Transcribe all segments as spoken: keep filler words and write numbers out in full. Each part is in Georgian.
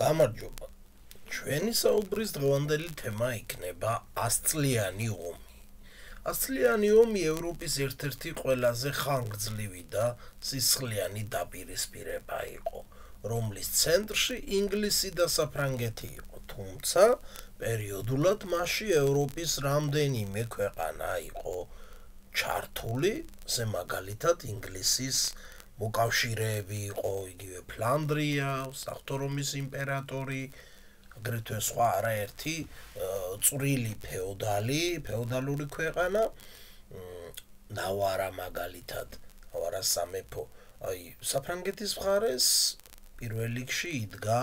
გამარჯობა. ჩვენი საუბრის დღევანდელი თემა იქნება ასწლიანი ომი. ასწლიანი ომი ევროპის ერთ-ერთი ყველაზე ხანგრძლივი და სისხლიანი დაპირისპირება იყო, რომლის ცენტრში ინგლისი და საფრანგეთი იყო, თუმცა პერიოდულად მასში ევროპის რამდენიმე ქვეყანა იყო ჩართული, მაგალითად ინგლისის მოკავშირეები იყო, იგივე ფლანდრია, საღვთო რომის იმპერატორი, აგრეთვე სხვა არაერთი წვრილი ფეოდალი, ფეოდალური ქვეყანა, ნავარა მაგალითად, ნავარა სამეფო, აი საფრანგეთის მხარეს პირველ რიგში იდგა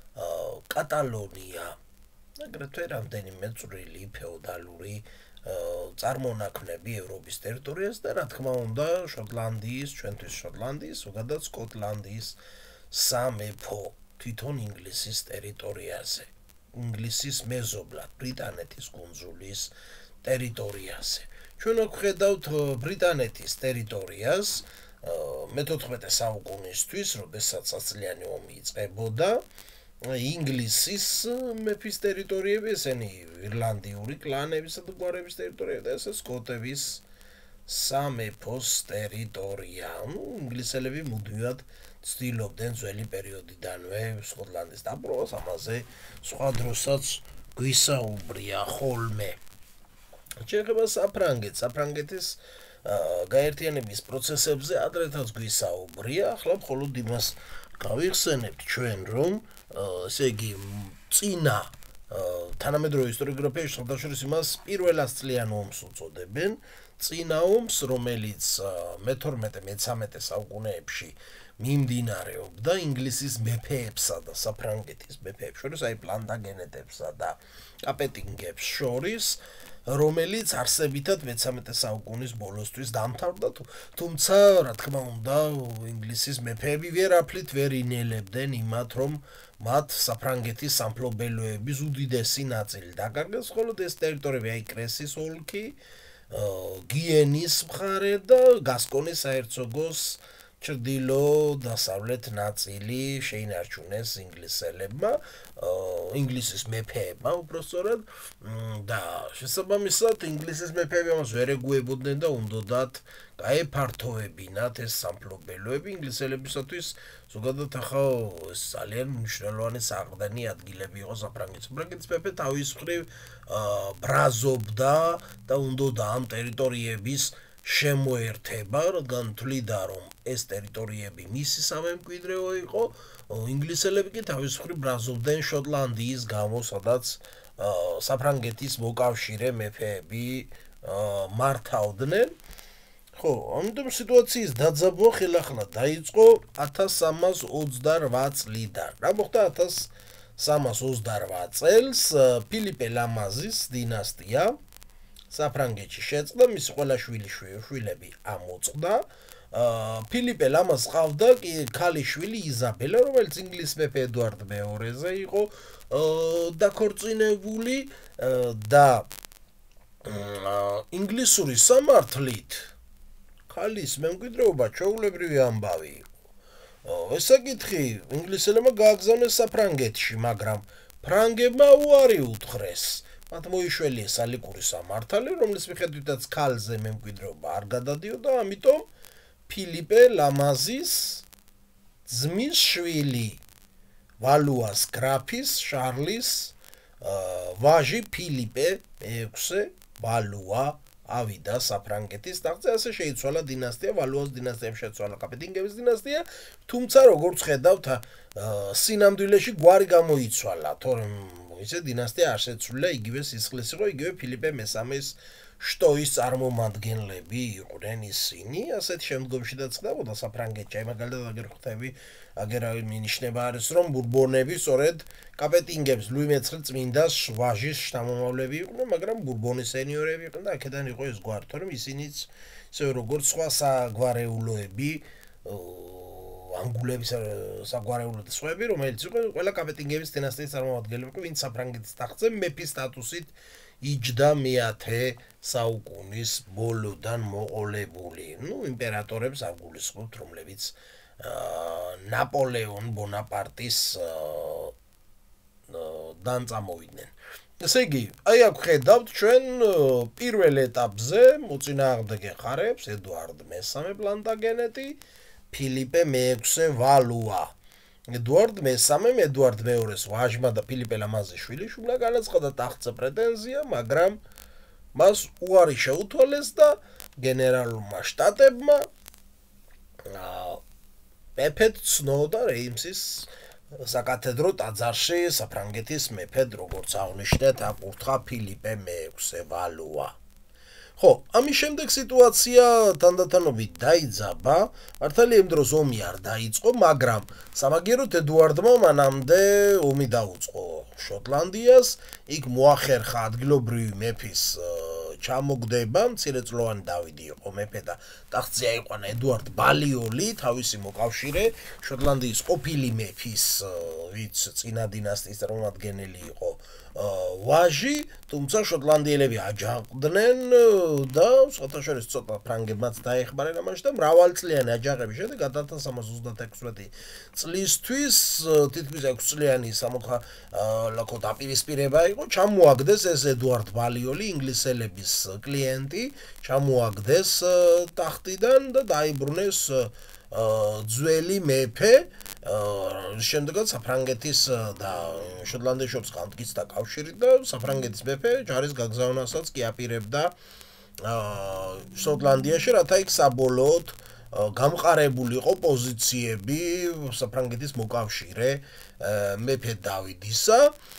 კატალონია, აგრეთვე რამდენიმე წვრილი ფეოდალური წარმონაქმნები ევროპის ტერიტორიაზე და რა თქმა უნდა შოტლანდიის, ჩვენთვის შოტლანდიის, ზოგადად სკოტლანდიის სამეფო თვითონ ინგლისის ტერიტორიაზე, ინგლისის მეზობლად, ბრიტანეთის კუნძულის ტერიტორიაზე. ჩვენ აქ ვხედავთ ბრიტანეთის ტერიტორიას მეთოთხმეტე საუკუნისთვის, როდესაც ასწლიანი ომი იწყებოდა, ინგლისის მეფის ტერიტორიები, ესენი ირლანდიური კლანებისა და გვარების ტერიტორიები და ესე სკოტების სამეფოს ტერიტორია. ინგლისელები მუდმივად ცდილობდნენ ძველი პერიოდიდანვე სკოტლანდის დაპყრობას, ამაზე სხვა დროსაც გვისაუბრია ხოლმე. შეეხება საფრანგეთს, საფრანგეთის გაერთიანების პროცესებზე ადრეთაც გვისაუბრია, ახლა მხოლოდ იმას გავიხსენებთ ჩვენ, რომ ესე იგი წინა თანამედროვე ისტორიოგრაფიაში შესაძლოა იმას პირველ ასწლიან ომს უწოდებენ, წინა ომს, რომელიც მეთორმეტე მეთერთმეტე საუკუნეებში მიმდინარეობდა ინგლისის მეფეებსა და საფრანგეთის მეფეებს შორის, აი პლანტაგენეტებსა და კაპეტინგებს შორის, რომელიც არსებითად მეთერთმეტე საუკუნის ბოლოსთვის დამთავრდა, თუმცა რა თქმა უნდა ინგლისის მეფეები ვერაფრით ვერ ინელებდნენ იმათ, რომ მათ საფრანგეთის სამფლობელოების უდიდესი ნაწილი დაკარგეს, ხოლო ეს ტერიტორიები აი კრესის ოლქი, გიენის მხარე და გასკონის საერცოგოს ჩრდილო-დასავლეთ ნაწილი შეინარჩუნეს ინგლისელებმა, ინგლისის მეფეებმა უпростоრად და შესაბამისად ინგლისის მეფეები ამას ვერ ეგუებოდნენ და უნდოდათ გაეფართოვებინათ ეს სამფლობელოები ინგლისელებისათვის ზოგადად ახლა ეს ძალიან მნიშვნელოვანი საყრდენი ადგილები იყო საფრანგეთის. საფრანგეთის მეფე თავის მხრივ ბრაზობდა და უნდოდა ამ ტერიტორიების შემოერთება, რადგან თვლიდა, რომ ეს ტერიტორიები მისი სამემკვიდრეო იყო, ინგლისელები კი თავის მხრივ ბრაზობდნენ შოტლანდიის გამო, სადაც საფრანგეთის მოკავშირე მეფეები მართავდნენ. ხო, ამიტომ სიტუაციის დაძაბვა ხელახლა დაიწყო ათას სამას ოცდარვა წლიდან. რა მოხდა ათას სამას ოცდარვა წელს ფილიპე ლამაზის დინასტია საფრანგეთში შეწყდა, მისი ყველა შვილი შვილები ამოწყდა. ფილიპე ლამაზს ჰყავდა ქალიშვილი იზაბელა, რომელიც ინგლისის მეფე ედუარდ მეორეზე იყო დაქორწინებული და ინგლისური სამართლით ქალის მემკვიდრეობა ჩვეულებრივი ამბავი იყო. ეს საკითხი ინგლისელებმა გააგზავნეს საფრანგეთში, მაგრამ ფრანგებმა უარი უთხრეს. მათ მოიშველიეს სალიკური სამართალი, რომლის მიხედვითაც ქალზე მემკვიდრეობა არ გადადიოდა, ამიტომ ფილიპე ლამაზის ძმის შვილი ვალუას გრაფის შარლის ვაჟი ფილიპე მეექვსე ვალუა ავიდა საფრანგეთის ტახტზე, ასე შეიცვალა დინასტია, ვალუას დინასტიამ შეცვალა კაპეტინგების დინასტია, თუმცა როგორც ხედავთ, სინამდვილეში გვარი გამოიცვალა, თორემ ისე დინასტია არ შეცვლილა, იგივე სისხლის იყო, იგივე ფილიპე მესამეს შტოის წარმომადგენლები იყვნენ ისინი, ასეთ შემდგომშიდაც ხდებოდა საფრანგეთში, აი მაგალითად აგერ ხვდები, აგერ მინიშნება არის, რომ ბურბონები სწორედ კაპეტინგებს ლუი მეცხრე წმინდას ვაჟის შთამომავლები იყვნენ, მაგრამ ბურბონის სენიორები იყვნენ და აქედან იყო ეს გვარი, თორემ ისინიც ისე როგორც სხვა საგვარეულოები ანგულების საგვარეულო და სხვაები, რომელიც იყო ყველა კაპეტინგების დინასტიის წარმომადგენლები, ვინც საფრანგეთის ტახტზე მეფის სტატუსით იჯდა მეათე საუკუნის ბოლოდან მოყოლებული. ნუ იმპერატორებს არ გულისხმობთ, რომლებიც ნაპოლეონ ბონაპარტის დაანწამოვიდნენ. ესე იგი, აი აქ ხედავთ ჩვენ პირველ ეტაპზე მოწინააღმდეგე ხარებს ედუარდ მესამე პლანტაგენეტი, ფილიპე მეექვსე ვალუა. ედუარდ მესამემ ედუარდ მეორეს ვაჟმა და ფილიპე ლამაზიშვილი შუბლა განაცხადა ტახტზე პრეტენზია, მაგრამ მას უარი შეუთვალეს და გენერალურმა შტატებმა მეფედ ცნოდა რეიმსის საკათედრო ტაძარში საფრანგეთის მეფედ, როგორც აღნიშნეთ, აკურთხა ფილიპე მეექვსე ვალუა. ხო, ამის შემდეგ სიტუაცია თანდათანობით დაიძაბა, მართალია იმ დროს ომი არ დაიწყო, მაგრამ სამაგიეროდ ედუარდმა მანამდე ომი დაუწყო შოტლანდიას, იქ მოახერხა ადგილობრივი მეფის ჩამოგდება, მცირეწლოვანი დავიდი იყო მეფე და ტახტზე აიყვანა ედუარდ ბალიოლი, თავისი მოკავშირე, შოტლანდიის ყოფილი მეფის, ვინც წინა დინასტიის წარმომადგენელი იყო, ვაჟი, თუმცა შოტლანდიელები აჯანყდნენ და საერთაშორისო ცოტა ფრანგებმაც დაეხმარნენ ამაში და მრავალწლიანი აჯანყების შემდეგ հազար სამას ოცდაექვსმეტი წლისთვის თითქმის ექვსწლიანი სამოქალაქო დაპირისპირება იყო, ჩამოაგდეს ეს ედუარდ ბალიოლი, ინგლისელების კლიენტი, ჩამოაგდეს ტახტიდან და დაიბრუნეს ძველი მეფე, შემდეგაც საფრანგეთის და შოტლანდიის შორის განმტკიცდა კავშირი და საფრანგეთის მეფე ჯარის გაგზავნასაც კი აპირებდა შოტლანდიაში, რათა იქ საბოლოოდ გამყარებული იყო პოზიციები საფრანგეთის მოკავშირე მეფე დავიდისა.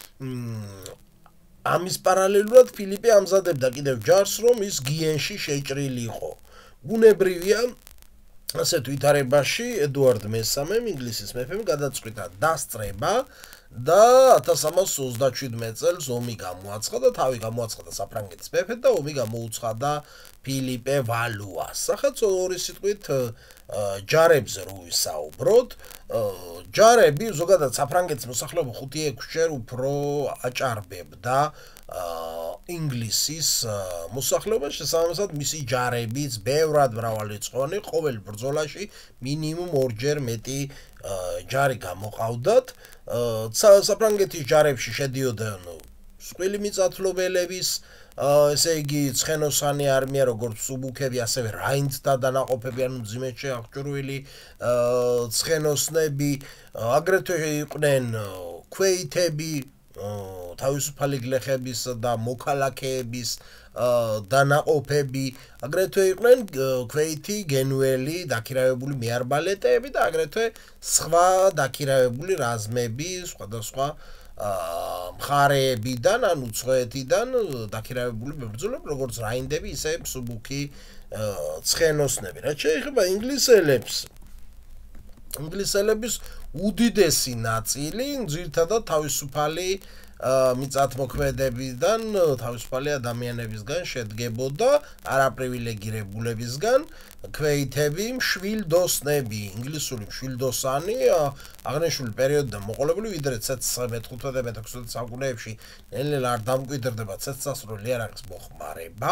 ამის პარალელურად ფილიპე ამზადებდა კიდევ ჯარს, რომ ის გიენში შეჭრილიყო. ბუნებრივია, ასეთ ვითარებაში ედუარდ მესამემ ინგლისის მეფემ გადაწყვიტა დასწრება და házar სამას ოცდაშვიდმეტ წელს ომი გამოაცხადა, თავი გამოაცხადა საფრანგეთის მეფედ და ომი გამოუცხადა ფილიპე ვალუას. ახაც ორი სიტყვით ჯარებზე რო ვისაუბროთ, ჯარები ზოგადად საფრანგეთის მოსახლეობა ხუთი ექვსჯერ უფრო აჭარბებდა ინგლისის მოსახლეობას, შესაბამისად მისი ჯარებიც ბევრად მრავალრიცხოვანი, ყოველ ბრძოლაში მინიმუმ ორჯერ მეტი ჯარი გამოყავდათ. საფრანგეთის ჯარებში შედიოდნენ მსხვილი მიწათმფლობელების, ესე იგი ცხენოსანი არმია, როგორც უბუქები, ასევე რაინდთა დანაყოფები, ანუ მძიმედ შეაღჭურვილი ცხენოსნები, აგრეთვე იყვნენ ქვეითები, თავისუფალი გლეხების და მოქალაქეების დანაყოფები, აგრეთვე იყვნენ ქვეითი, გენუელი, დაქირავებული მეარბალეტეები და აგრეთვე სხვა დაქირავებული რაზმები, სხვადასხვა მხარეებიდან, ან უცხოეთიდან დაქირავებული მებრძოლები, როგორც რაინდები, ისე მსუბუქი ცხენოსნები. რაც შეეხება ინგლისელებს, ინგლისელების უდიდესი ნაწილი ძირითადად თავისუფალი მიწათმოქმედებიდან, თავისუფალი ადამიანებისგან შედგებოდა, არაპრივილეგირებულებისგან, ქვეითები, მშვილდოსნები, ინგლისური მშვილდოსანი, აღნიშნული პერიოდიდან მოყოლებული, ვიდრე მეთხუთმეტე და მეექვსმეტე საუკუნეებში ნელ-ნელა არ დამკვიდრდება ცეცხლსასროლი იარაღის მოხმარება,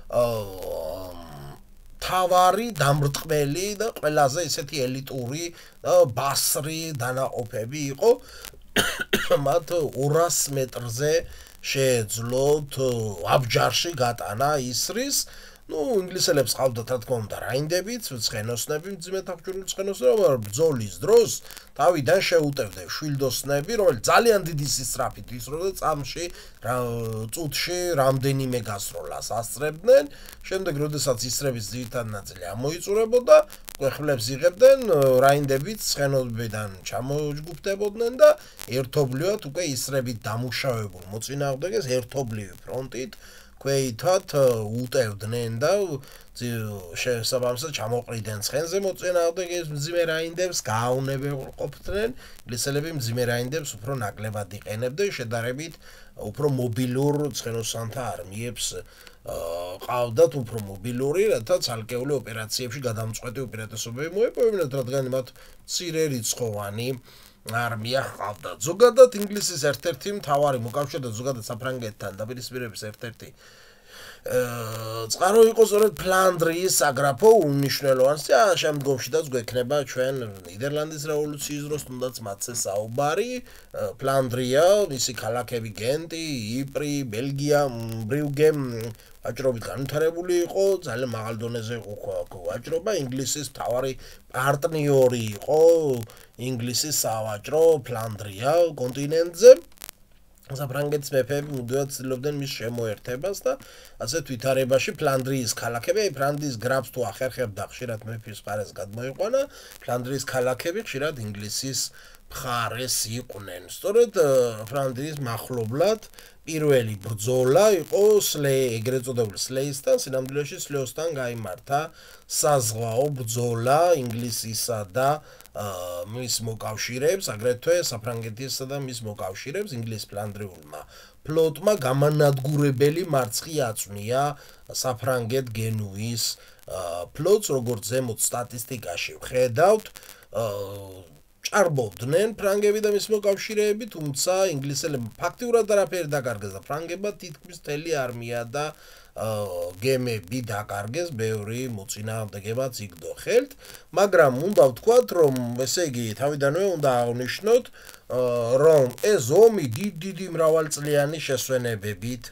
თავარი, დამრტყმელი და ყველაზე ისეთი ელიტური ბასრი დანაყოფები იყო. მათ ორას მეტრზე შეეძლოთ აბჯარში გატანა ისრის. ნუ ინგლისელებს ყავდათ რა თქმა უნდა რაინდებიც, ცხენოსნები, მძიმედ აღჭურვილი ცხენოსნები, მაგრამ ბრძოლის დროს თავიდან შეუტევდნენ შვილდოსნები, რომელიც ძალიან დიდი სისწრაფით ისროდა წამში, წუთში რამდენიმე გასროლას ასწრებდნენ. შემდეგ, როდესაც ისრების ძირითადი ნაწილი ამოიწურებოდა, ყვეხლებს იღებდნენ, რაინდებიც ცხენობიდან ჩამოჯგუფდებოდნენ და ერთობლივად უკვე ისრებით დამუშავებულ მოწინააღმდეგეს ერთობლივი ფრონტით ქვეითად უტევდნენ და შესაბამისად ჩამოყრიდნენ ცხენზე მოწინააღმდეგეს მძიმე რაინდებს, გააუნებებყოფდნენ. ინგლისელები მძიმე რაინდებს უფრო ნაკლებად იყენებდნენ, შედარებით უფრო მობილურ ცხენოსანთა არმიებს ყავდათ უფრო მობილური, რათა ცალკეული ოპერაციებში გადამწყვეტი უპირატესობები მოეპოვებინათ, რადგან მათ მცირე რიცხოვანი არმია ყავდათ. ზოგადად ინგლისის ერთ-ერთი მთავარი მოკავშირე და ზოგადად საფრანგეთთან დაპირისპირების ერთ-ერთი წყარო იყო სწორედ ფლანდრიის საგრაფო უნიშნელოვანს და შემდგომშიდაც გვექნება ჩვენ ნიდერლანდის რევოლუციის დროს თუნდაც მათზე საუბარი ფლანდრია მისი ქალაქები გენტი იპრი ბელგია ბრიუგე ვაჭრობით განვითარებული იყო ძალიან მაღალ დონეზე იყო ვაჭრობა ინგლისის მთავარი პარტნიორი იყო ინგლისის სავაჭრო ფლანდრია კონტინენტზე საფრანგეთის მეფეები მუდმივად ცდილობდნენ მის შემოერთებას და ასეთ ვითარებაში ფლანდრიის ქალაქები, აი ფლანდრიის გრაფს თუ ახერხებდა ხშირად მეფის მხარეს გადმოიყვანა, ფლანდრიის ქალაქები ხშირად ინგლისის მხარეს იყვნენ. სწორედ ფლანდრიის მახლობლად პირველი ბრძოლა იყო სლე, ეგრეთ წოდებული სლეისთან, სინამდვილეში სლეოსთან გაიმართა საზღვაო ბრძოლა ინგლისისა და მის მოკავშირეებს, აგრეთვე საფრანგეთისა და მის მოკავშირეებს ინგლისის ფლანდრიულმა ფლოტმა გამანადგურებელი მარცხი აწვნია საფრანგეთ გენუის ფლოტს, როგორც ზემოთ სტატისტიკაში ვხედავთ, ჭარბობდნენ ფრანგები და მის მოკავშირეები, თუმცა ინგლისელებმა ფაქტიურად არაფერი დაკარგეს და ფრანგებმა თითქმის მთელი არმია და გემები დაკარგეს, ბევრი მოწინააღმდეგებაც იგდო ხელთ, მაგრამ უნდა ვთქვათ, რომ ესე იგი თავიდანვე უნდა აღვნიშნოთ, რომ ეს ომი დიდი მრავალწლიანი შესვენებებით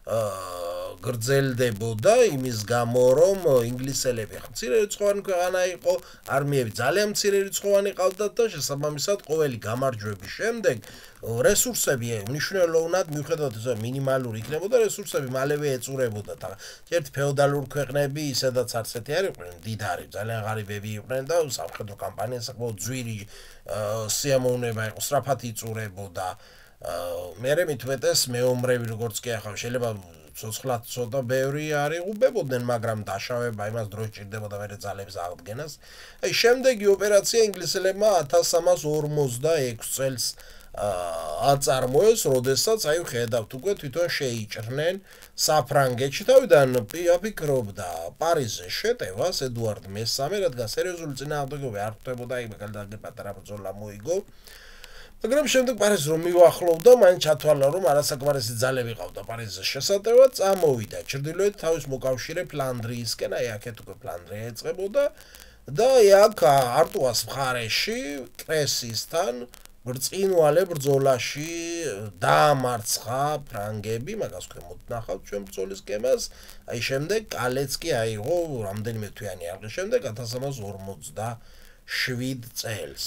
გრძელდებოდა იმის გამო, რომ ინგლისელები მცირერიცხოვანი ქვეყანა იყო, არმიები ძალიან მცირერიცხოვანი ყავდათ და შესაბამისად ყოველი გამარჯვების შემდეგ რესურსები მნიშვნელოვნად მიუხედავად ისე მინიმალური იქნებოდა, რესურსები მალევე ეწურებოდათ. ერთი ფეოდალური ქვეყნები ისედაც არცეთი არ იყვნენ მდიდარი, ძალიან ღარიბები იყვნენ და სამხედრო კამპანია საკმაოდ ძვირი სიამოვნება იყო, სწრაფად იწურებოდა. მერე მithumetes მეომრები როგორც კი ახლა შეიძლება ცოცხლად ცოტა ბევრი არ იღუპებოდნენ, მაგრამ დაშავება იმას დრო სჭირდებოდა მერე ძალების აღდგენას. აი შემდეგი ოპერაცია ინგლისელებმა ათას სამას ორმოცდაექვსი წელს აწარმოეს, როდესაც აი ხედავთ უკვე თვითონ შეიჭრნენ საფრანგეთში. თავიდან აფიქრობდა პარიზზე შეტევას ედუარდ მესამე, რადგან სერიოზული წინააღმდეგობა არ ხდებოდა, აი მაგალითად პატარა ბრძოლა მოიგო. მაგრამ შემდეგ პარიზს რომ მიუახლოვდა, მან ჩათვალა, რომ არასაკმარისი ძალები ყავდა პარიზის შესატევად, წამოვიდა ჩრდილოეთ თავის მოკავშირე ფლანდრიისკენ, აი აქეთ უკვე ფლანდრია ეწყებოდა და აქ არტუას მხარეში კრესისთან ბრწყინვალე ბრძოლაში დაამარცხა ფრანგები, მაგას ქვემოთ ნახავთ ჩვენ ბრძოლის სქემას, აი შემდეგ კალეც კი აიღო რამდენიმე თვიანი არყის შემდეგ ათას სამას ორმოცდაშვიდ წელს.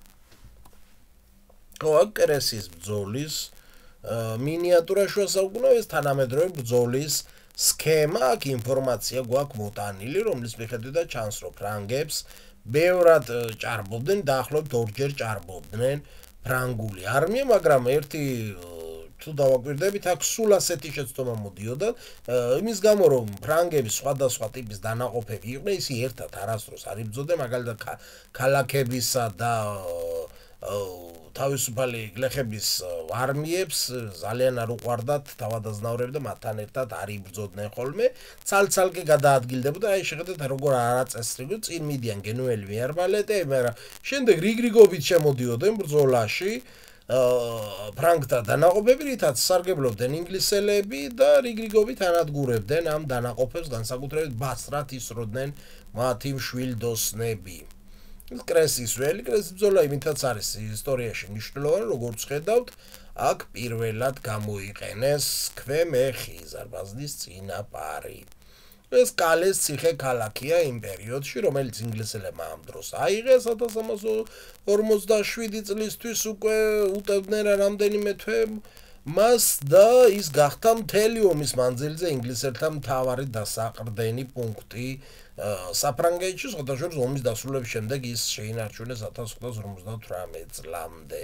კრესის ბრძოლის მინიატურა შუა საუკუნეების თანამედროვე ბრძოლის სქემა, აქ ინფორმაცია გვაქვს მოტანილი, რომლის მიხედვითაც ჩანს, რომ ფრანგებს ბევრად ჭარბობდნენ, დაახლოებით ორჯერ ჭარბობდნენ ფრანგული არმია, მაგრამ ერთი თუ დავაკვირდებით, აქ სულ ასეთი შეცდომა მოდიოდა, იმის გამო, რომ ფრანგები სხვადასხვა ტიპის დანაყოფები იყვნენ, ისი ერთად არასდროს არ იბრძოდნენ, მაგალითად ქალაქებისა და თავისუფალი გლეხების არმიებს ძალიან არ უყვარდათ თავადაზნაურები და მათთან ერთად არ იბრძოდნენ ხოლმე. ცალ-ცალკე გადაადგილდებოდა, აი შეხედეთ როგორ არაწესრიგი წინ მიდიან გენუელი მეარბალეტები, მაგრამ შემდეგ რიგრიგობით შემოდიოდნენ ბრძოლაში ფრანგთა დანაყოფები, რითაც სარგებლობდნენ ინგლისელები და რიგრიგობით ანადგურებდნენ ამ დანაყოფებს, განსაკუთრებით ბასრად ისროდნენ მათი მშვილდოსნები. კრესის ველი, კრესის ბრძოლა იმითაც არის ისტორიაში მნიშვნელოვანი, როგორც ხედავთ, აქ პირველად გამოიყენეს ქვემეხი ზარბაზნის წინაპარი. ეს კალეს ციხე ქალაქია იმ პერიოდში, რომელიც ინგლისელებმა ამ დროს აიღეს ათას სამას ორმოცდაშვიდი წლისთვის უკვე უტევდნენ რამდენიმე თვე მას და ის გახდა მთელი ომის მანძილზე ინგლისელთა მთავარი დასაყრდენი პუნქტი საფრანგეთში, სხვადასხვა ომის დასრულების შემდეგ ის შეინარჩუნეს ათას ოთხსა ორმოცდათვრამეტ წლამდე.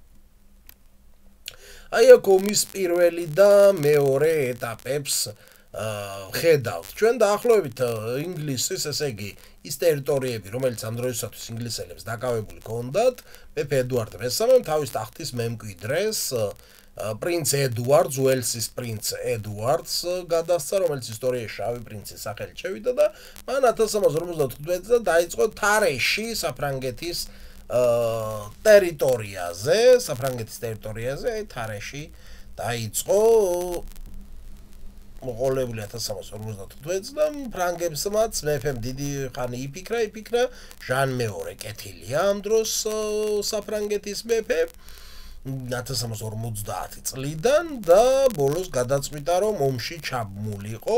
აი აქ ომის პირველი და მეორე ეტაპებს ხედავთ. ჩვენ დაახლოებით ინგლისის, ესე იგი, ის ტერიტორიები, რომელიც ამ დროისათვის ინგლისელებს დაკავებული ჰქონდათ, მეფე ედუარდ მესამემ თავის ტახტის მემკვიდრეს პრინც ედუარდს, უელსის პრინც ედუარდს გადასცა, რომელიც ისტორიაში შავი პრინცის სახელით შევიდა და მან ათას სამას ორმოცდათხუთმეტ წელს დაიწყო თარეში, საფრანგეთის ტერიტორიაზე, საფრანგეთის ტერიტორიაზე, აი თარეში დაიწყო მოყოლებული ათას სამას ორმოცდათხუთმეტ წლიდან ფრანგებსმაც მეფემ დიდი ხანი იფიქრა, იფიქრა, ჟან მეორე კეთილია ამ დროს საფრანგეთის მეფე ათას სამას ორმოცდაათი წლიდან და ბოლოს გადაწყვიტა რომ ომში ჩაბმულიყო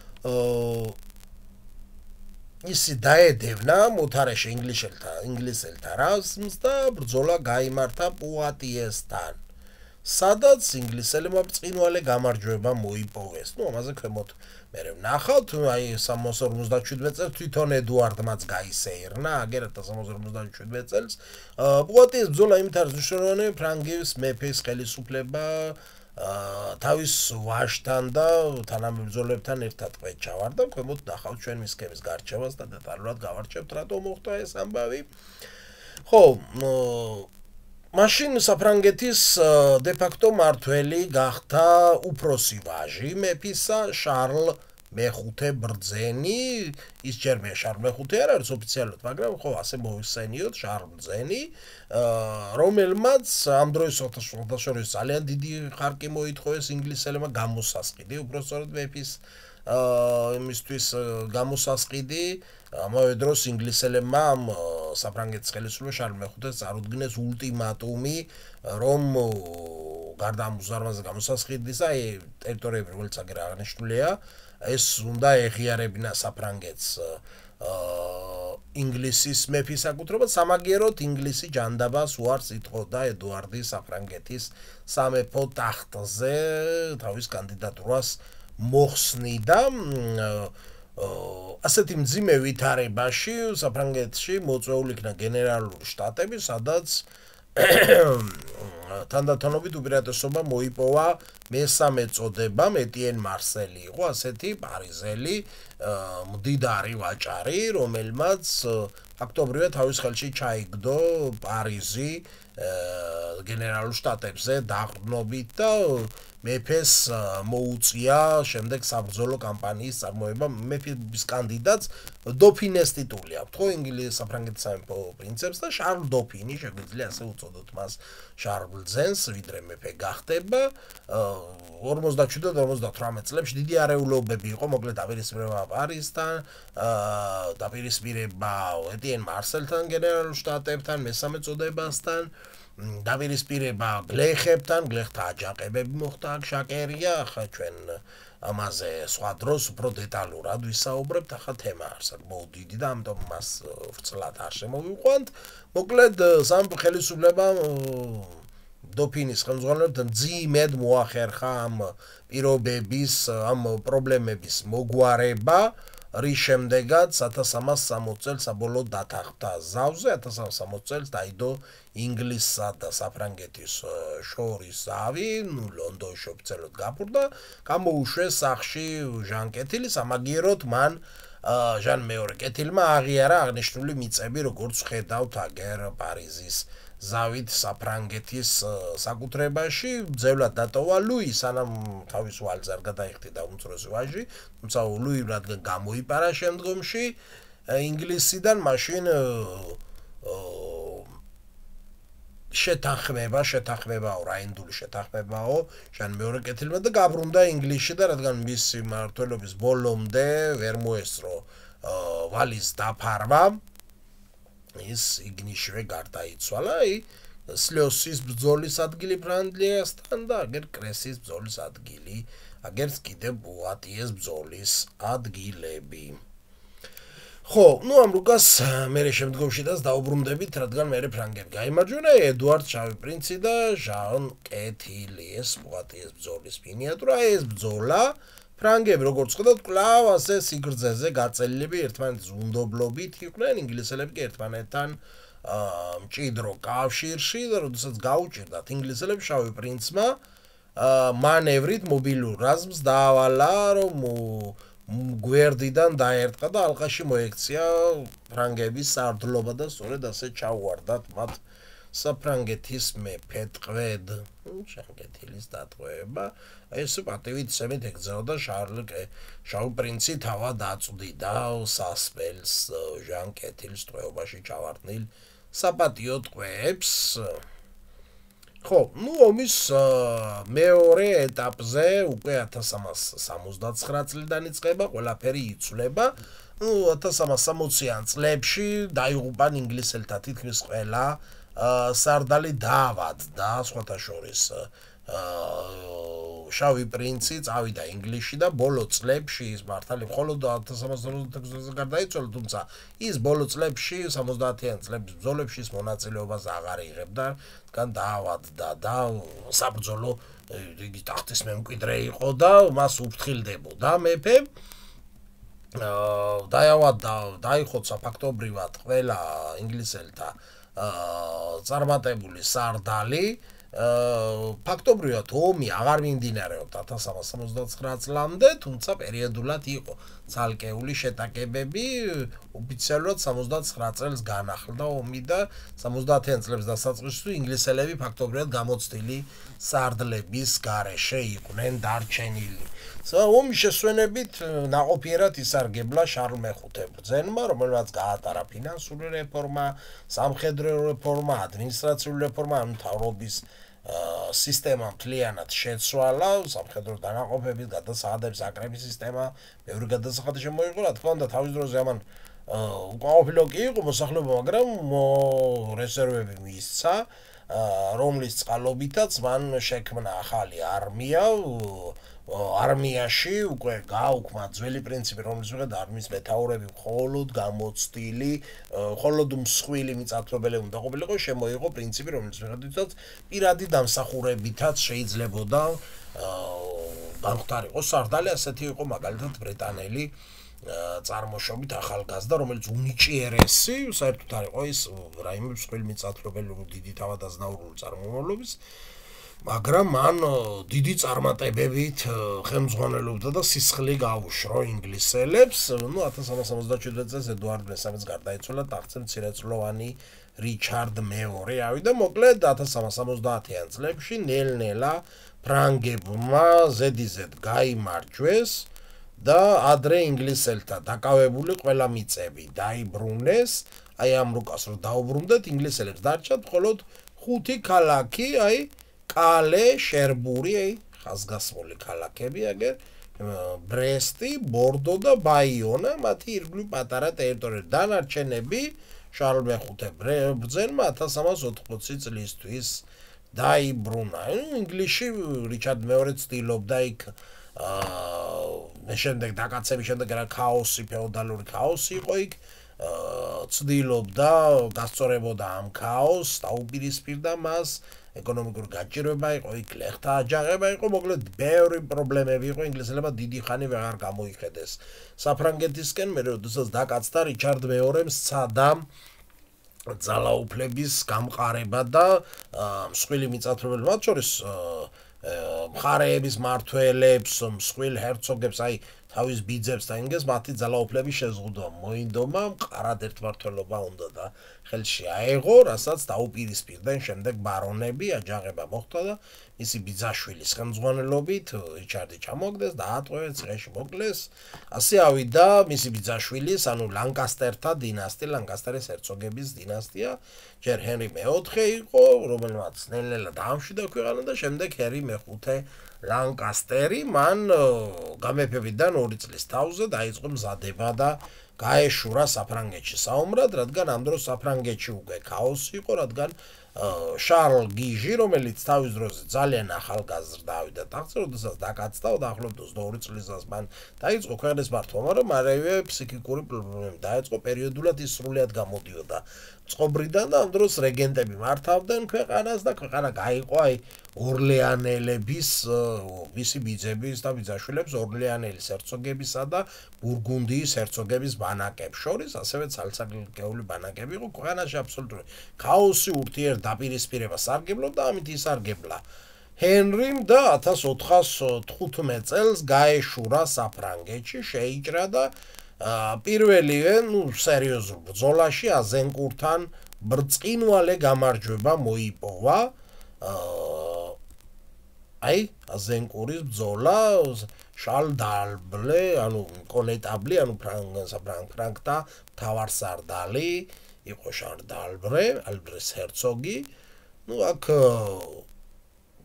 ისი დაედევნა მოთარეშე ინგლისელთა ინგლისელთა რაზმს და ბრძოლა გაიმართა პუატიესთან სადაც ინგლისელებმა ბრწყინვალე გამარჯვება მოიპოვეს. ნუ ამაზე ქვემოთ მერე ვნახავთ, აი სამას ორმოცდაშვიდმეტ წელს თვითონ ედუარდმაც გაისეირნა, აგერ ათას სამას ორმოცდაშვიდმეტ წელს. პუატიეს ბრძოლა იმით არის მნიშვნელოვანი, ფრანგების მეფის ხელისუფლება თავის ვაჟთან და თანამებრძოლებთან ერთად ყვეთ ჩავარდა. ქვემოთ ნახავთ ჩვენ მის სქემის გარჩევას და დეტალურად გავარჩევთ რატომ მოხდა ეს ამბავი. ხო, მაშინ საფრანგეთის დე-ფაქტო მართველი გახდა უფროსი ვაჟი მეფისა შარლ მეხუთე ბრძენი, ის ჯერმეა შარლ მეხუთე არ არის ოფიციალურად, მაგრამ ხო ასე მოიხსენიოთ შარლ ბრძენი, რომელმაც ამ დროის შორის ძალიან დიდი ხარკი მოითხოვეს ინგლისელებმა გამოსასყიდი, უბრალოდ მეფის იმისთვის გამოსასყიდი, ამავე დროს ინგლისელებმა საფრანგეთის ხელისუფლებამ შარლ მეხუთეს წარუდგინეს ულტიმატუმი, რომ გარდა ამ უზარმაზარ გამოსასყიდისა, ტერიტორიები როგორც აგერ აღნიშნულია, ეს უნდა ეღიარებინა საფრანგეთს ინგლისის მეფის საკუთრება, სამაგიეროდ ინგლისი ჯანდაბას უარს ითხოვდა ედუარდი საფრანგეთის სამეფო ტახტზე თავის კანდიდატურას მოხსნიდა. ასეთი მძიმე ვითარებაში საფრანგეთში მოწვეული იქნა გენერალური შტატები, სადაც თანდათანობით უპირატესობა მოიპოვა მესამე წოდებამ, ეტიენ მარსელი იყო ასეთი პარიზელი მდიდარი ვაჭარი, რომელმაც ფაქტობრივად თავის ხელში ჩაიგდო პარიზი გენერალურ შტატებზე დაყრდნობით და მეფეს მოუწია შემდეგ საბრძოლო კამპანიის წარმოება. მეფის კანდიდატს დოფინეს ტიტული აქვს, ხო, ინგლისის საფრანგეთის სამეფო პრინცეპს და შარლ დოფინი, შეგვიძლია ასე უწოდოთ მას შარლ ბრძენს, ვიდრე მეფე გახდება. ორმოცდაშვიდ და ორმოცდათვრამეტ წლებში დიდი არეულობები იყო, მოკლედ დაპირისპირება პარიზთან, დაპირისპირება ეტიენ მარსელთან, გენერალურ შტატებთან, მესამე წოდებასთან, დაპირისპირება გლეხებთან, გლეხთა აჯანყებები მოხდა, შაკერია, ახლა ჩვენ ამაზე სხვა დროს უფრო დეტალურად ვისაუბრებთ, ახლა თემა არის საკმაოდ დიდი და ამიტომ მას ვრცლად არ შემოვიყვანთ. მოკლედ სამეფო ხელისუფლებამ დოფინის ხელმძღვანელობთან მძიმედ მოახერხა ამ პირობების, ამ პრობლემების მოგვარება, რის შემდეგაც ათას სამას სამოცდაოთხ წელს საბოლოოდ დათანხმდა ზავზე, ათას სამას სამოცდაოთხ წელს დაიდო ინგლისსა და საფრანგეთის შორის ზავი, ნუ ლონდონში ოფიციალურად გაფურდა, გამოუშვეს სახლში ჟან კეთილი, სამაგიეროდ მან ჟან მეორე კეთილმა აღიარა აღნიშნული მიწები, როგორც ხედავთ აგერ პარიზის ზავით საფრანგეთის საკუთრებაში, ძევლად დატოვა ლუი, სანამ თავის ვალზე არ გადაიხდიდა უმცროსი ვაჟი, თუმცა ლუი რადგან გამოიპარა შემდგომში ინგლისიდან, მაშინ შეთანხმება, შეთანხმებაო, რაინდული შეთანხმებაო ჟან მეორე კეთილმა და გაბრუნდა ინგლისში და რადგან მისი მმართველობის ბოლომდე ვერ მოესწრო ვალის დაფარვა, ის იგნისშივე გარდაიცვალა, აი სლიოსის ბრძოლის ადგილი ფრანგლიასთან და აგერ კრესის ბრძოლის ადგილი, აგერ კიდევ პუატიეს ბრძოლის ადგილები. ხო, ნუ ამ რუკას მერე შემდგომში დას დაუბრუნდებით, რადგან მერე ფრანგები გაიმარჯვნა, ედუარდ შავი პრინცი და ჟან კეთილი, ეს პუატიეს ბრძოლის მინიატურა, ეს ბრძოლა ფრანგები როგორც ხედავთ, კვლავ ასე სიგრძეზე გაწელილები ერთმანეთის უნდობლობით იყვნენ, ინგლისელები კი ერთმანეთთან მჭიდრო კავშირში და როდესაც გაუჭირდათ ინგლისელებს შავი პრინცმა მანევრით მობილურ რაზმს დაავალა, რომ გვერდიდან დაერტყა და ალყაში მოექცია ფრანგების სარდლობა და სწორედ ასე ჩაუვარდათ მათ საფრანგეთის მეფე ტყვედ, ჟან კეთილის დატყვევება, ეს პატივით ისევით ეკრძალოდა შარლ შავი პრინცი თავად აწვდიდა სასპელს ჟან კეთილის ტყვეობაში ჩავარდნილ საპატიო ტყვეებს. ხო, ნუ ომის მეორე ეტაპზე უკვე ათას სამას სამოცდათცხრა წლიდან იწყება, ყველაფერი იცვლება. ნუ ათას სამას სამოციან წლებში დაიღუპან ინგლისელთა თითქმის ყველა სარდალი დაავადდა, სხვათა შორის შავი პრინცი წავიდა ინგლისში და ბოლო წლებში ის მართალი მხოლოდ ათას სამას ოცდაექვსი წელს გარდაიცვალა, თუმცა ის ბოლო წლებში სამოცდაათიან წლების ბრძოლებში ის მონაწილეობას აღარ იღებდა, თან დაავადდა და საბრძოლო იგი ტახტის მემკვიდრე იყო და მას უფრთხილდებოდა მეფე. დაავადდა, დაიხოცა ფაქტობრივად ყველა ინგლისელთა წარმატებული სარდალი. ფაქტობრივად ომი აღარ მიმდინარეობდა ათას სამას სამოცდათცხრა წლამდე, თუმცა პერიოდულად იყო ცალკეული შეტაკებები, ოფიციალურად სამოცდათცხრა წელს განახლდა ომი და სამოცდაათიან წლების დასაწყისში ინგლისელები ფაქტობრივად გამოცდილი სარდლების გარეშე იყვნენ დარჩენილი. ომის შესვენებით ნაყოფიერად ისარგებლა შარლ მეხუთე ბრძენმა, რომელმაც გაატარა ფინანსური რეფორმა, სამხედრო რეფორმა, ადმინისტრაციული რეფორმა, მთავრობის სისტემა მთლიანად შეცვალა, სამხედრო დანაყოფების, გადასახადების აკრების სისტემა, ბევრი გადასახადი შემოიღო, რა თქმა უნდა, თავის დროზე ამან უკმაყოფილო კი იყო მოსახლეობა, მაგრამ რეზერვები მიისცა, რომლის წყალობითაც მან შექმნა ახალი არმია. არმიაში უკვე გააუქმა ძველი პრინციპი, რომლის მიხედვით არმიის მეთაურები მხოლოდ გამოცდილი, მხოლოდ მსხვილი მიწათმფლობელი უნდა ყოფილიყო, შემოიღო პრინციპი, რომლის მიხედვითაც პირადი დამსახურებითაც შეიძლებოდა გამختارიყო სარდალი, ასეთი იყო მაგალითად ბრიტანელი წარმოშობით ახალგაზრდა, რომელიც უნიჭიერესი, საერთოდ არ იყო ის რაიმე მსხვილი მიწათმფლობელი დიდი თავადაზნაურული წარმომავლობის, მაგრამ მან დიდი წარმატებებით ხელმძღვანელობდა და სისხლი გაუშრო ინგლისელებს. ნუ ათას სამას სამოცდაშვიდმეტ წელს ედუარდ მესამეც გარდაიცვალა, ტახტზე მცირეწლოვანი რიჩარდ მეორე ავიდა. მოკლედ ათას სამას სამოცდაათიან წლებში ნელ-ნელა ფრანგებმა ზედიზედ გაიმარჯვეს და ადრე ინგლისელთა დაკავებული ყველა მიწები დაიბრუნეს. აი ამ რუკას რო დაუბრუნდეთ, ინგლისელებს დარჩათ მხოლოდ ხუთი ქალაქი, აი კალე, შერბური, აი ხაზგასმული ქალაქები, აგერ ბრესტი, ბორდო და ბაიონა, მათი ირგვლივ პატარა ტერიტორიები. დანარჩენები შარლ მეხუთე ბრძენმა ათას სამას ოთხმოცი წლისთვის დაიბრუნა. ინგლისში რიჩარდ მეორე ცდილობდა იქ შემდეგ დაკაცების შემდეგ რა ქაოსი, ფეოდალური ქაოსი იყო იქ, ცდილობდა გასწორებოდა ამ ქაოსს, დაუპირისპირდა მას, ეკონომიკური გაჭირვება იყო, იქ ლეხთა აჯანყება იყო, მოკლედ ბევრი პრობლემები იყო, ინგლისელებმა დიდი ხანი ვეღარ გამოიხედეს საფრანგეთისკენ, მე როდესაც დაკაცდა რიჩარდ მეორემ სცადა ძალაუფლების გამყარება და მსხვილი მიწათმფლობელი, მათ შორის მხარეების მმართველებს, მსხვილ ჰერცოგებს, აი თავის ბიძებს და ინგეს მათი ძალაუფლების შეზღუდვა მოინდომა, მყარად ერთმართველობა უნდა და ხელში აეღო, რასაც დაუპირისპირდნენ შემდეგ ბარონები, აჯანყება მოხდა და მისი ბიძაშვილის ხელმძღვანელობით რიჩარდი ჩამოაგდეს, დაატყვევეს, ციხეში მოკლეს. ასე ავიდა მისი ბიძაშვილის, ანუ ლანკასტერთა დინასტია, ლანკასტერის ჰერცოგების დინასტია. ჯერ ჰენრი მეოთხე იყო, რომელმაც ნელ-ნელა დაამშვიდა ქვეყანა და შემდეგ ჰენრი მეხუთე ლანკასტერი, მან გამეფებიდან ორი წლის თავზე დაიწყო მზადება და გაეშურა საფრანგეთში საომრად, რადგან ამ დროს საფრანგეთში უკვე ქაოსი იყო, რადგან შარლ გიჟი, რომელიც თავის დროზე ძალიან ახალგაზრდა ავიდა ტახტზე, როდესაც დაკაცდა, დაახლოებით ოცდაორი წლისას მან დაიწყო ქვეყნის მართვა, მაგრამ მალევე ფსიქიკური პრობლემები დაიწყო, პერიოდულად ის სრულიად გამოდიოდა წყობრიდან და ამ დროს რეგენტები მართავდნენ ქვეყანას და ქვეყანა გაიყო აი ორლეანელების, მისი ბიძების და ბიძაშვილების ორლეანელის ჰერცოგებისა და ბურგუნდიის ჰერცოგების ბანაკებს შორის, ასევე ცალ-ცალკეული ბანაკები იყო, ქვეყანაში აბსოლუტური ქაოსი, ურთიერთდაპირისპირება სარგებლობდა, ამით ისარგებლა ჰენრიმ და ათას ოთხასი თხუთმეტ წელს გაეშურა საფრანგეთში, შეიჭრა და პირველივე, ნუ სერიოზულ ბრძოლაში აზენკურთან ბრწყინვალე გამარჯვება მოიპოვა. აი, აზენკურის ბრძოლა, შარლ დალბრე, ანუ კონეტაბლი, ანუ ფრანგთა მთავარსარდალი იყო შარლ დალბრე, ალბრეს ჰერცოგი. ნუ აქ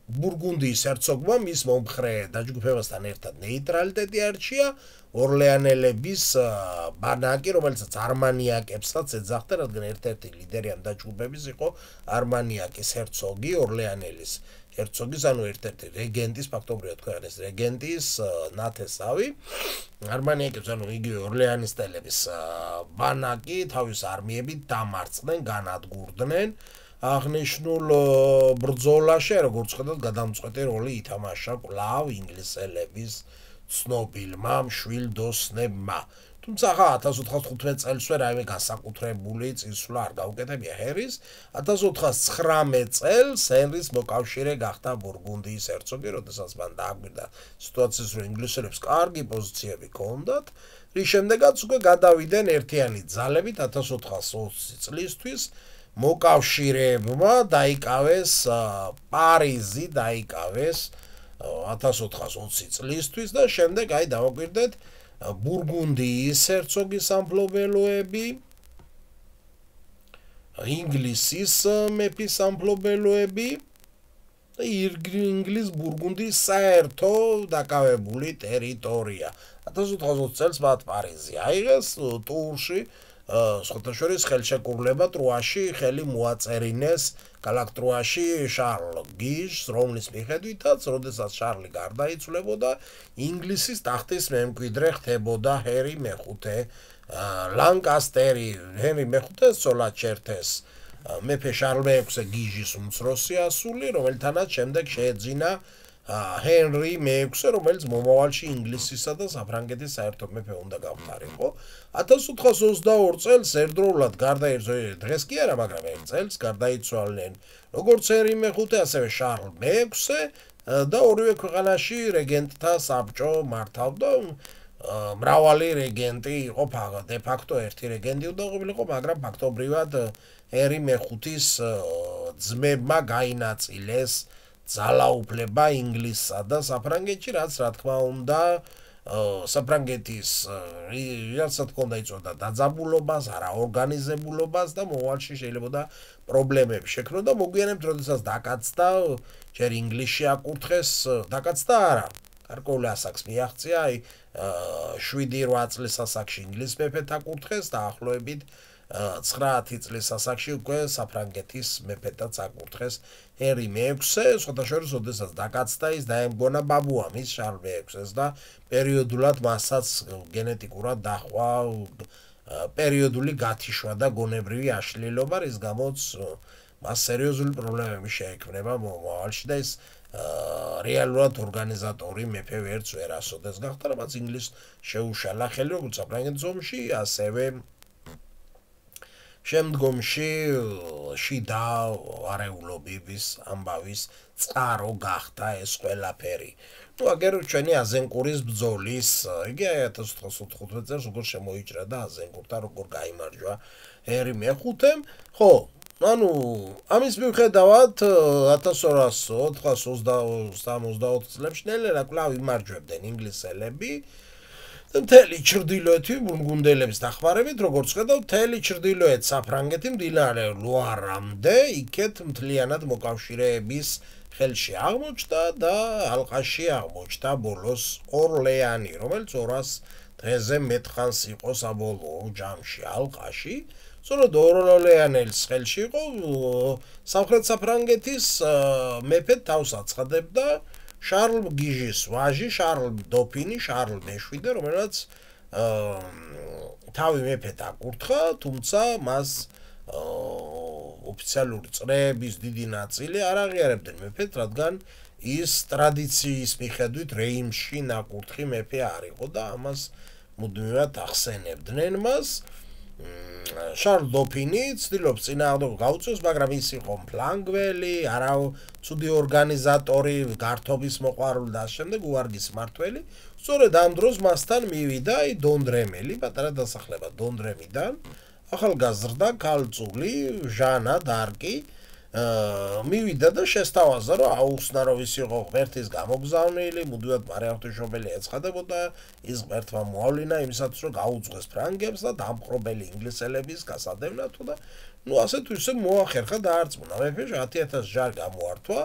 ბურგუნდიის hercogმა მის მომხრე დაჯგუფებასთან ერთად ნეიტრალიტეტი არჩია ორლეანელების ბანაკი, რომელსაც არმანიაკებსაც ეძახდა, რადგან ერთ-ერთი ლიდერიან დაჯგუფების იყო არმანიაკის hercogi, ორლეანელის hercogis, ანუ ერთ-ერთი რეგენტის, ფაქტობრივად ქვეყნის რეგენტის ნათესავი. არმანიაკებს, ანუ იგივე ორლეანისტელების ბანაკი თავის არმიებით დამარცხდნენ, განადგურდნენ. აღნიშნულ ბრძოლაში, როგორც ხედავთ, გადამწყვეტი როლი ითამაშა კვლავ ინგლისელების ცნობილმა მშვილდოსნებმა. თუმცა ახლა ათას ოთხასი წელსვე რაიმე განსაკუთრებული წინსვლა არ გაუკეთებია ჰერის. ათას ოთხასი ცხრამეტ წელს ჰენრის მოკავშირე გახდა ბურგუნდიის hercogi, როდესაც მან დააკვირდა სიტუაციის, რომ ინგლისელებს კარგი პოზიციები ჰქონდათ, რის შემდეგაც უკვე გადავიდნენ ერთიანი ძალებით ათას ოთხასი ოცი წლისთვის. მოკავშირეებმა დაიკავეს პარიზი, დაიკავეს ათას ოთხასი ოცი წლისთვის და შემდეგ აი დავაკვირდეთ ბურგუნდიის hercogis სამფლობელოები, ინგლისის მეფის სამფლობელოები და ინგლისის ბურგუნდიის საერთო დაკავებული ტერიტორია. ათას ოთხასი ოცი წელს მათ პარიზი აიღეს ტურში. სხვათა შორის ხელშეკრულება ტრუაში ხელი მოაწერინეს ქალაქ ტრუაში შარლ გიჟს, რომლის მიხედვითაც, როდესაც შარლი გარდაიცვლებოდა, ინგლისის ტახტის მემკვიდრე ხდებოდა ჰერი მეხუთე. ლანკასტერი ჰენრი მეხუთეს ცოლად ჩერთეს მეფე შარლ მეექვსე გიჟის უმცროსი ასული, რომელთანაც შემდეგ შეეძინა ჰენრი მეექვსე, რომელიც მომავალში ინგლისისა და საფრანგეთის საერთო მეფე უნდა გამხარიყო. ათას ოთხასი ოცდაორი წელს ერთდროულად გარდაიცვალნენ, დღეს კი არა, მაგრამ ერთ წელს გარდაიცვალნენ როგორც ჰენრი მეხუთე, ასევე შარლ მეექვსე და ორივე ქვეყანაში რეგენტთა საბჭო მართავდა. მრავალი რეგენტი იყო, de facto ერთი რეგენტი უნდა ყოფილიყო, მაგრამ ფაქტობრივად ჰენრი მეხუთის ძმებმა გაინაწილეს ძალაუფლება ინგლისსა და საფრანგეთში, რაც რა თქმა უნდა საფრანგეთის რასაც ჰქონდა იწოდა დაძაბულობას, არაორგანიზებულობას და მოვალში შეიძლება პრობლემები შექმნოდა. მოგვიანებით, როდესაც დაკაცდა, ჯერ ინგლისში აკურთხეს, დაკაცდა არა. გარკვეული ასაკს მიაღწია, აი შვიდი რვა წლის ასაკში ინგლისის მეფედ აკურთხეს, დაახლოებით ცხრაათი წლის ასაკში უკვე საფრანგეთის მეფედაც აკურთხეს ჰენრი მეექვსე, სხვათა შორის, როდესაც დაკაცდა, ის დაემგონა ბაბუამის შარლ მეექვსეს და პერიოდულად მასაც გენეტიკურად დაჰყვა პერიოდული გათიშვა და გონებრივი აშლილობა, რის გამოც მას სერიოზული პრობლემები შეექმნება მომავალში და ის რეალურად ორგანიზატორი მეფე ვერც ვერ ასოდეს გახდა, რაც ინგლისს შეუშალა ხელი როგორც საფრანგეთის ომში, ასევე შემდგომში შიდა არეულობის ამბავის წყარო გახდა ეს ყველაფერი. ნუ აგერ ჩვენი აზენკურის ბრძოლის, იგი ათას ოთხასი ოთხმოცდაოთხ წელს როგორ შემოიჭრა და აზენკურთან როგორ გაიმარჯვა ჰენრი მეხუთემ. ხო, ანუ ამის მიუხედავად ათას ოთხასი ოცდაოთხ წლებში ნელ-ნელა კვლავ იმარჯვებდნენ ინგლისელები. მთელი ჩრდილოეთი ბურგუნდელების დახმარებით, როგორც ხედავთ, მთელი ჩრდილოეთ საფრანგეთი მდინარე ლუარამდე იქეთ მთლიანად მოკავშირეების ხელში აღმოჩნდა და ალყაში აღმოჩნდა ბოლოს ორლეანი, რომელიც ორას დღეზე მეტხანს იყო საბოლოო ჯამში ალყაში. სწორედ ორლეანელის ხელში იყო სამხრეთ საფრანგეთის მეფედ თავს აცხადებდა შარლ გიჟის ვაჟი, შარლ დოფინი, შარლ მეშვიდე, რომელსაც თავი მეფედ აკურთხა, თუმცა მას ოფიციალური წრეების დიდი ნაწილი არ აღიარებდნენ მეფედ, რადგან ის ტრადიციის მიხედვით რეიმსში ნაკურთხი მეფე არ იყო და ამას მუდმივად ახსენებდნენ მას. შარლ დოფინი ცდილობს წინააღმდეგ გაუწევს, მაგრამ ის იყო მფლანგველი, არაცუდი ორგანიზატორი, გართობის მოყვარული და შემდეგ უვარგის მმართველი. სწორედ ამ დროს მასთან მივიდა დონდრემელი, პატარა დასახლება დონდრემიდან, ახალგაზრდა ქალწული ჟანა დარკი მივიდა და შესთავაზა, რომ აუხსნა, რომ ის იყო ღმერთის გამოგზავნილი, მუდმივად მარიაღვთისმშობელი ეცხადებოდა, ის ღმერთმა მოავლინა იმისათვის, რომ გაუძღვეს ფრანგებს და დამპყრობელი ინგლისელების გასადევნათო და ნუ ასე თუ ისე მოახერხა დაარწმუნა მეფე, ათი ათასი ჯარი გამოართვა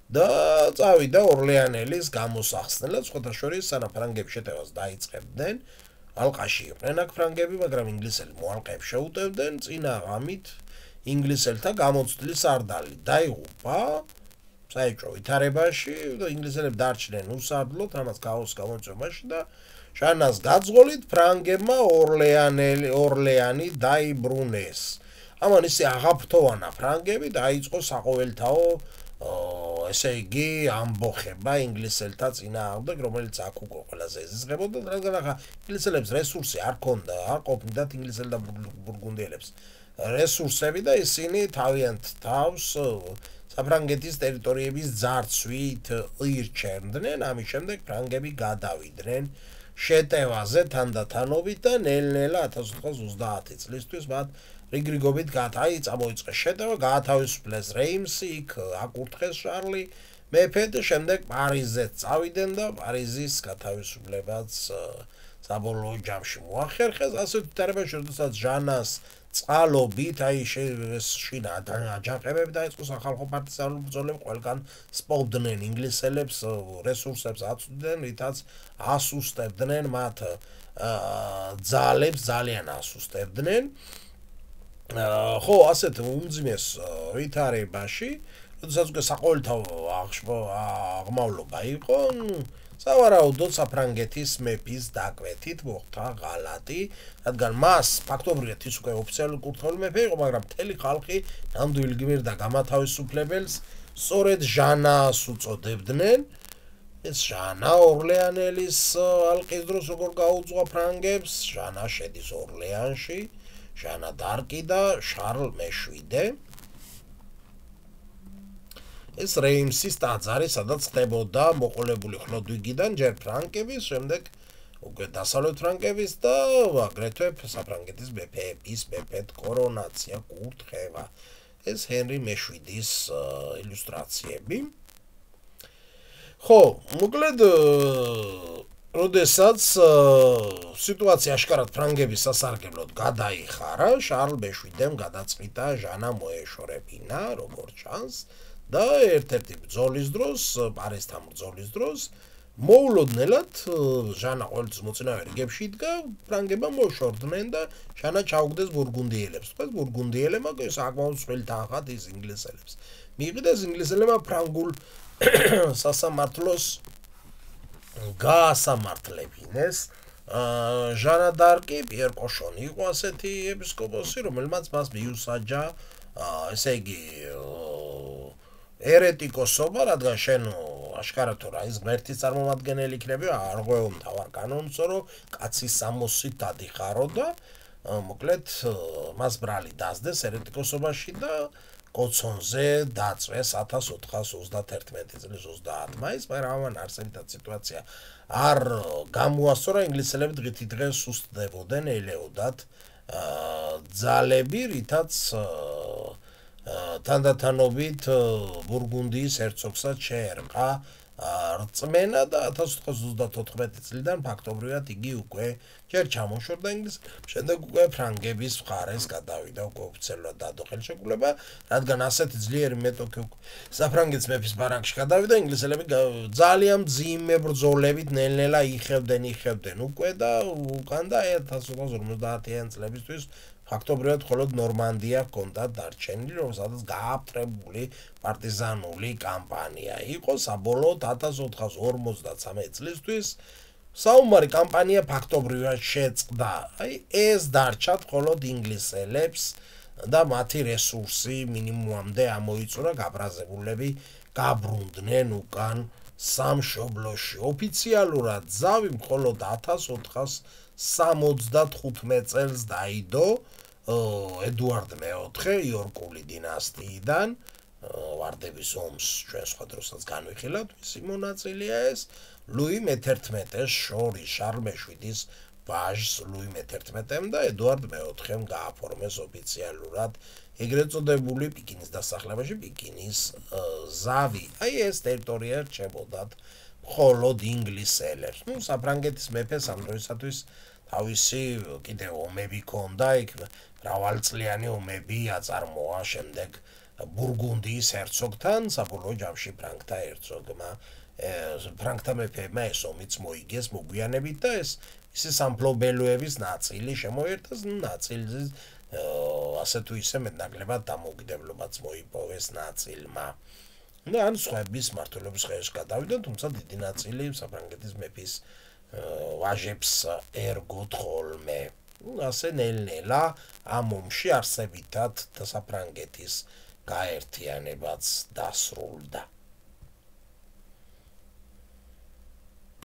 და წავიდა ორლეანელის გამოსახსნელად, სხვათა შორის სანამ ფრანგები შეტევას დაიწყებდნენ, ალყაში იყვნენ აქ ფრანგები, მაგრამ ინგლისელი მოალყეებს შეუტევდნენ, წინა ღამით ინგლისელთა გამოცდილი სარდალი დაიღუპა საეჭვო ვითარებაში და ინგლისელები დარჩნენ უსარდლოდ, რამაც ქაოსს გამოწვევაში და ჟანას გაძღოლით ფრანგებმა ორლეანელი ორლეანი დაიბრუნეს. ამან ისე აღაფრთოვანა ფრანგები დაიწყო საყოველთაო ესე იგი ამბოხება ინგლისელთა წინააღმდეგ, რომელიც აქ უკვე ყველაზე ეზიზღებოდა, რადგან ახლა ინგლისელებს რესურსი არ ქონდა, არ ყოფნდათ ინგლისელ და ბურგუნდიელებს რესურსები და ისინი თავიანთ თავს საფრანგეთის ტერიტორიების ძარცვით ირჩენდნენ, ამის შემდეგ ფრანგები გადავიდნენ შეტევაზე თანდათანობით და ნელ-ნელა ათას ოთხას ოცდაათი წლისთვის მათ რიგრიგობით გააი წამოიწყეს შეტევა, გაათავისუფლეს რეიმსი, იქ აკურთხეს შარლი მეფე და შემდეგ პარიზეც წავიდნენ და პარიზის გათავისუფლებაც საბოლოო ჯამში მოახერხეს. ასე ვითარებაში, როდესაც ჟანას წყალობით, აი შინა აჯანყებები დაიწყო სახალხო პარტიზანულ ბრძოლები, ყველგან სპობდნენ ინგლისელებს, რესურსებს აწვდიდნენ, რითაც ასუსტებდნენ მათ ძალებს, ძალიან ასუსტებდნენ. ხო, ასეთ უმძიმეს ვითარებაში, როდესაც უკვე საყოველთაო აღმავლობა იყო, სავარაუდოდ საფრანგეთის მეფის დაკვეთით მოხდა ღალატი, რადგან მას ფაქტობრივად ის უკვე ოფიციალური კურთხეული მეფე იყო, მაგრამ მთელი ხალხი ნამდვილ გმირ და გამათავისუფლებელს სწორედ ჟანას უწოდებდნენ. ეს ჟანა ორლეანელის ალყის დროს როგორ გაუძღვა ფრანგებს, ჟანა შედის ორლეანში, ჟანა დარკი და შარლ მეშვიდე. ეს რეიმსის ტაძარი, სადაც ხდებოდა მოყოლებული ხლოდვიგიდან ჯერ ფრანკების, შემდეგ უკვე დასავლეთ ფრანკების და აგრეთვე საფრანგეთის მეფეების მეფედ კორონაცია კურთხევა. ეს ჰენრი მეშვიდის ილუსტრაციები. ხო, მოკლედ როდესაც სიტუაცია აშკარად ფრანგების სასარგებლოდ გადაიხარა, შარლ მეშვიდემ გადაწყვიტა ჟანა მოეშორებინა, როგორც ჩანს. და ერთ-ერთი ბრძოლის დროს, პარიზთან ბრძოლის დროს, მოულოდნელად ჟანა ყოველთვის მოწინავე რიგებში იდგა, ფრანგებმა მოშორდნენ და ჟანა ჩაუგდეს ბურგუნდიელებს. ეს ბურგუნდიელებმა საკმაოდ მსხვილი თანხად ის ინგლისელებს მიიღეს, ინგლისელებმა ფრანგულ სასამართლოს გაასამართლებინეს. ჟანა დარკი, პიერ კოშონი იყო ასეთი ეპისკოპოსი, რომელმაც მას მიუსაჯა, ესე იგი ერეტიკოსობა, რადგან შენ აშკარად თუ რა ის ღმერთის წარმომადგენელი იქნები, არ ღვევ მთავარ კანონსო, რომ კაცი სამოსით დადიხარო და მოკლედ მას ბრალი დასდეს ერეტიკოსობაში და კოცონზე დაწვეს ათას ოთხას ოცდაათი წლის ოცდაათი მაისს, მაგრამ ამან არსებითად სიტუაცია არ გამოასწორა, ინგლისელები დღითი დღე სუსტდებოდნენ, ელეოდათ ძალები, რითაც თანდათანობით ბურგუნდიის ჰერცოგსაც შეერყა რწმენა და ათას ოთხას ოცდათოთხმეტი წლიდან ფაქტობრივად იგი უკვე ჯერ ჩამოშორდა ინგლისელებს, შემდეგ უკვე ფრანგების მხარეს გადავიდა, უკვე ოფიციალურად დადო ხელშეკრულება, რადგან ასეთი ძლიერი მეტოქი საფრანგეთის მეფის ბარაკში გადავიდა, ინგლისელები ძალიან მძიმე ბრძოლებით ნელ-ნელა იხევდნენ, იხევდნენ უკვე და უკან და ათას ოთხას ორმოცდაათიანი წლებისთვის ფაქტობრივად მხოლოდ ნორმანდია ჰქონდათ დარჩენილი, რომელსაც გააფრთხებული პარტიზანული კამპანია იყო. საბოლოოდ ათას ოთხას ორმოცდათვრამეტი წლისთვის საომარი კამპანია ფაქტობრივად შეწყდა. აი ეს დარჩათ მხოლოდ ინგლისელებს და მათი რესურსი მინიმუმამდე ამოიწურა, გაბრაზებულები გაბრუნდნენ უკან სამშობლოში. ოფიციალურად ზავი მხოლოდ ათას ოთხას სამოცდათხუთმეტ წელს დაიდო ედუარდ მეოთხე იორკული დინასტიიდან, ვარდების ომს ჩვენ სხვა დროსაც განვიხილავთ, მისი მონაწილეა ეს, ლუი მეთერთმეტეს შორის, შარლ მეშვიდის ვაჟს ლუი მეთერთმეტემ და ედუარდ მეოთხემ გააფორმეს ოფიციალურად ეგრეთ წოდებული პიკინის დასახლებაში პიკინის ზავი. აი ეს ტერიტორია რჩებოდათ მხოლოდ ინგლისელებს. ნუ საფრანგეთის მეფეს ამ დროისათვის თავისი კიდევ ომები ჰქონდა, იქ მრავალწლიანი ომები აწარმოა, შემდეგ ბურგუნდიის herцოგთან, საბოლოო ჯამში ფრანკთა herцოგმა, ფრანკთა მეფეებმა ეს ომიც მოიგეს მოგვიანებით და ეს ისე სამფლობელოების ნაწილი შემოერთეს, ნაწილზე ასე თუ ისე მეტნაკლებად დამოუკიდებლობაც მოიპოვეს ნაწილმა. და ან სხვების მმართველობის ხელში გადავიდა, თუმცა დიდი ნაწილი საფრანგეთის მეფის ვაჟებს ერგოთ ხოლმე. ასე ნელ-ნელა ამ ომში არსებითად და საფრანგეთის გაერთიანებაც დასრულდა.